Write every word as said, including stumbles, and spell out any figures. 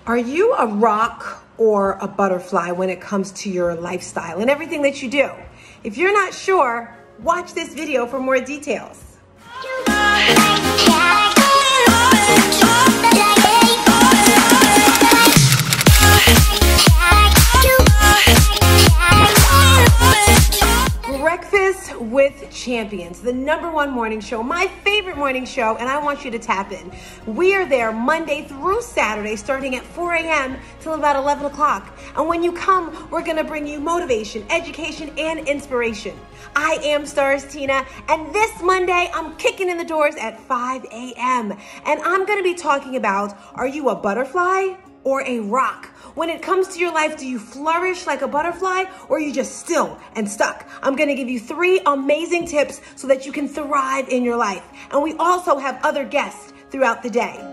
Are you a rock or a butterfly when it comes to your lifestyle and everything that you do? If you're not sure, watch this video for more details. Breakfast with Champions, the number one morning show, my favorite morning show, and I want you to tap in. We are there Monday through Saturday, starting at four A M till about eleven o'clock. And when you come, we're gonna bring you motivation, education, and inspiration. I am Stars Tina, and this Monday, I'm kicking in the doors at five A M And I'm gonna be talking about, are you a butterfly or a rock? When it comes to your life, do you flourish like a butterfly or are you just still and stuck? I'm gonna give you three amazing tips so that you can thrive in your life. And we also have other guests throughout the day.